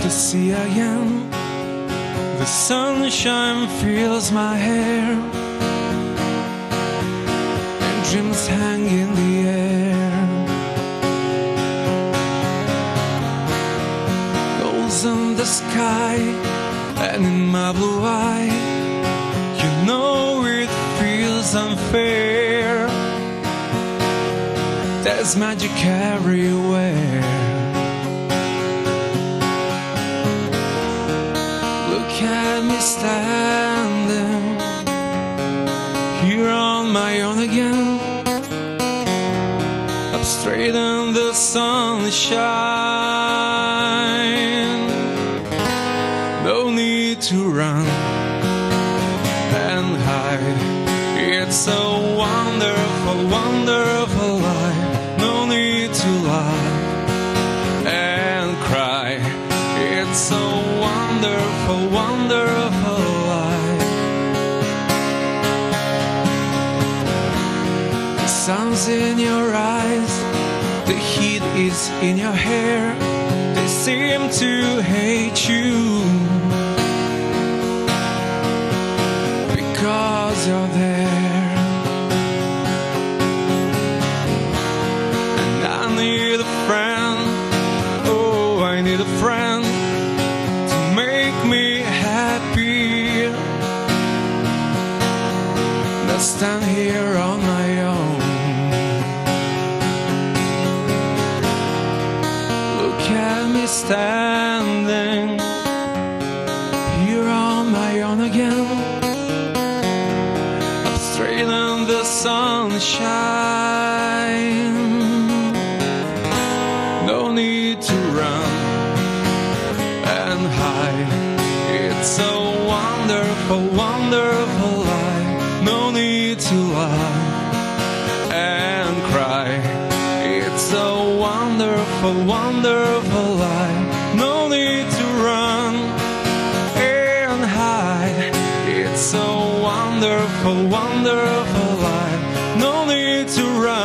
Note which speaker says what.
Speaker 1: to see again. The sunshine fills my hair, and dreams hang in the air. Goals in the sky and in my blue eye, you know it feels unfair. There's magic everywhere. Look at me standing here on my own again, up straight in the sunshine. No need to run and hide. It's a wonderful, wonderful life. No need to lie and cry. It's a wonderful, wonderful life. The sun's in your eyes, the heat is in your hair. They seem to hate you because you're there. And I need a friend, oh, I need a friend to make me happy. Let's stand here on my own. Look at me standing here on my own again, up straight in the sunshine. No need to run and hide. It's a wonderful, wonderful life. No need to lie and cry. It's a wonderful, wonderful life. No need to run and hide. It's a wonderful, wonderful life. No need to run